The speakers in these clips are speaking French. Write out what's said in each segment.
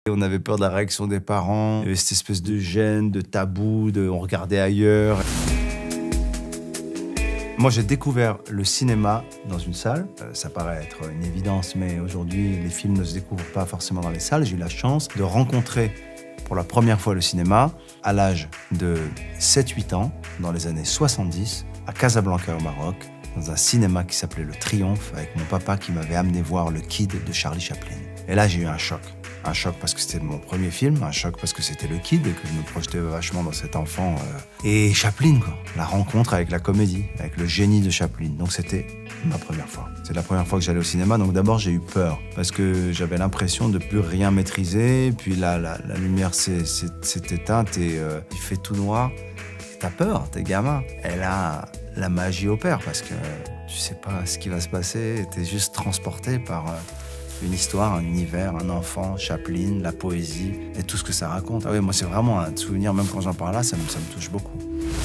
On avait peur de la réaction des parents, il y avait cette espèce de gêne, de tabou, on regardait ailleurs. Moi, j'ai découvert le cinéma dans une salle. Ça paraît être une évidence, mais aujourd'hui, les films ne se découvrent pas forcément dans les salles. J'ai eu la chance de rencontrer pour la première fois le cinéma à l'âge de 7-8 ans, dans les années 70, à Casablanca au Maroc, dans un cinéma qui s'appelait Le Triomphe, avec mon papa qui m'avait amené voir Le Kid de Charlie Chaplin. Et là, j'ai eu un choc. Un choc parce que c'était mon premier film, un choc parce que c'était Le Kid et que je me projetais vachement dans cet enfant. Et Chaplin, quoi. La rencontre avec la comédie, avec le génie de Chaplin. Donc c'était ma première fois. C'est la première fois que j'allais au cinéma, donc d'abord j'ai eu peur parce que j'avais l'impression de plus rien maîtriser. Puis là, la lumière s'est éteinte et il fait tout noir. T'as peur, t'es gamin. Et là, la magie opère parce que tu sais pas ce qui va se passer. T'es juste transporté par une histoire, un univers, un enfant, Chaplin, la poésie et tout ce que ça raconte. Ah oui, moi c'est vraiment un souvenir, même quand j'en parle là, ça me touche beaucoup.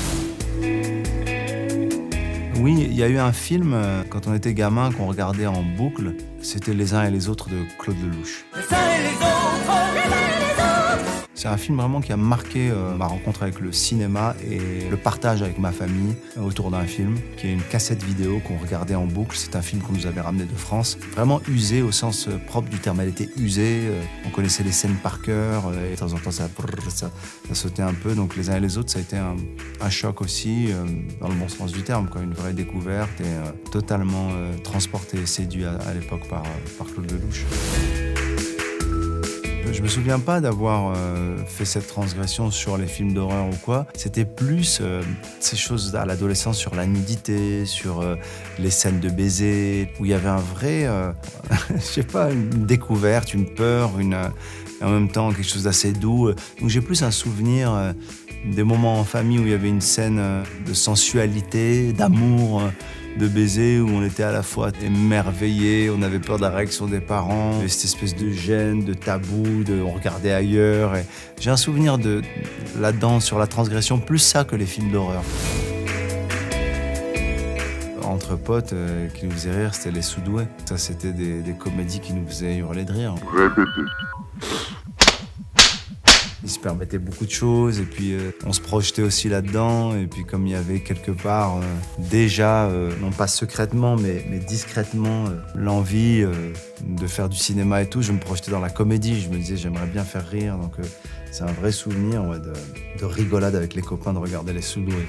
Oui, il y a eu un film, quand on était gamin, qu'on regardait en boucle, c'était Les uns et les autres de Claude Lelouch. Les uns et les autres, les uns et les autres. C'est un film vraiment qui a marqué ma rencontre avec le cinéma et le partage avec ma famille autour d'un film, qui est une cassette vidéo qu'on regardait en boucle. C'est un film qu'on nous avait ramené de France, vraiment usé au sens propre du terme. Elle était usée, on connaissait les scènes par cœur, et de temps en temps ça sautait un peu. Donc Les uns et les autres, ça a été un choc aussi, dans le bon sens du terme, quoi. Une vraie découverte et totalement transporté et séduit à l'époque par Claude Lelouch. Je me souviens pas d'avoir fait cette transgression sur les films d'horreur ou quoi. C'était plus ces choses à l'adolescence sur la nudité, sur les scènes de baiser, où il y avait un vrai, je sais pas, une découverte, une peur, et en même temps quelque chose d'assez doux. Donc j'ai plus un souvenir des moments en famille où il y avait une scène de sensualité, d'amour, de baiser, où on était à la fois émerveillés, on avait peur de la réaction des parents, il y avait cette espèce de gêne, de tabou, on regardait ailleurs. Et j'ai un souvenir là-dedans sur la transgression, plus ça que les films d'horreur. Entre potes, qui nous faisaient rire, c'était Les Soudoués. Ça, c'était des comédies qui nous faisaient hurler de rire. Ils se permettaient beaucoup de choses et puis on se projetait aussi là-dedans. Et puis comme il y avait quelque part déjà, non pas secrètement mais discrètement, l'envie de faire du cinéma et tout, je me projetais dans la comédie. Je me disais j'aimerais bien faire rire. Donc c'est un vrai souvenir de rigolade avec les copains, de regarder Les Soudoués.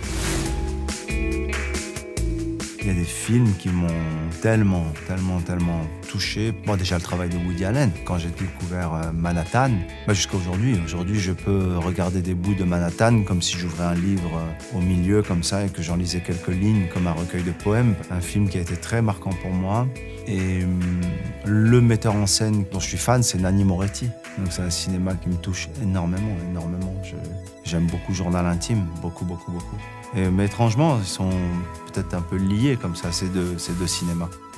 Il y a des films qui m'ont tellement touché. Moi, déjà, le travail de Woody Allen. Quand j'ai découvert Manhattan, jusqu'à aujourd'hui. Aujourd'hui, je peux regarder des bouts de Manhattan comme si j'ouvrais un livre au milieu, comme ça, et que j'en lisais quelques lignes, comme un recueil de poèmes. Un film qui a été très marquant pour moi. Et le metteur en scène dont je suis fan, c'est Nanni Moretti. Donc c'est un cinéma qui me touche énormément. J'aime beaucoup Journal intime, beaucoup. Mais étrangement, ils sont peut-être un peu liés comme ça, ces deux cinémas.